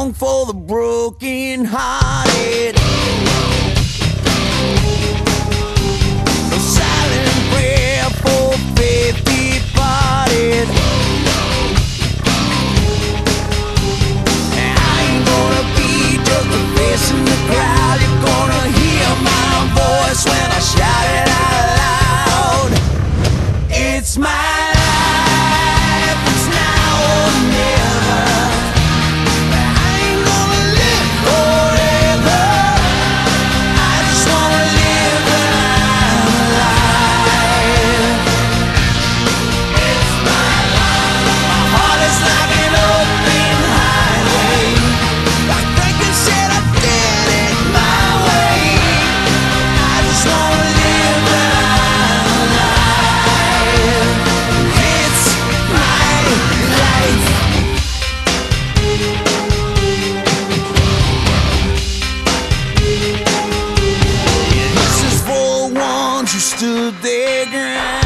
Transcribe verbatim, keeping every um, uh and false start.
song for the broken hearted. A silent prayer for faith departed. And I ain't gonna be just a face in the crowd. You're gonna hear my voice when I shout it out loud. It's my life, it's now or never. I ain't gonna live forever. I just wanna live when I'm alive. It's my life. My heart is like an open highway. Like Franklin said, I did it my way. I just wanna live when I'm alive. It's my life. This is for the ones who stood their ground.